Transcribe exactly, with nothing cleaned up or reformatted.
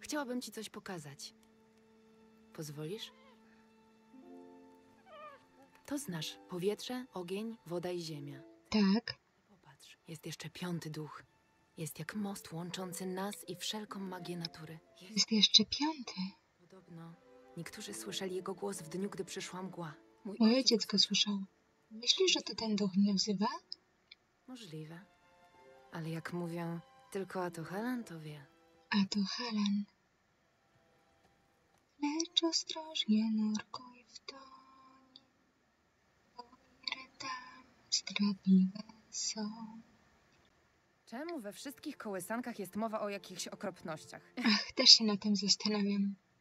Chciałabym ci coś pokazać. Pozwolisz? To znasz powietrze, ogień, woda i ziemia. Tak. Popatrz, jest jeszcze piąty duch. Jest jak most łączący nas i wszelką magię natury. Jest jeszcze piąty. Podobno niektórzy słyszeli jego głos w dniu, gdy przyszła mgła. Mój Moje ojciec dziecko słyszał. Myślisz, że to ten duch mnie wzywa? Możliwe. Ale jak mówią, tylko Atohalan to wie. A to Halan. Lecz ostrożnie nurkuj w toń, bo ile tam zdradliwe są. Czemu we wszystkich kołysankach jest mowa o jakichś okropnościach? Ach, też się na tym zastanawiam.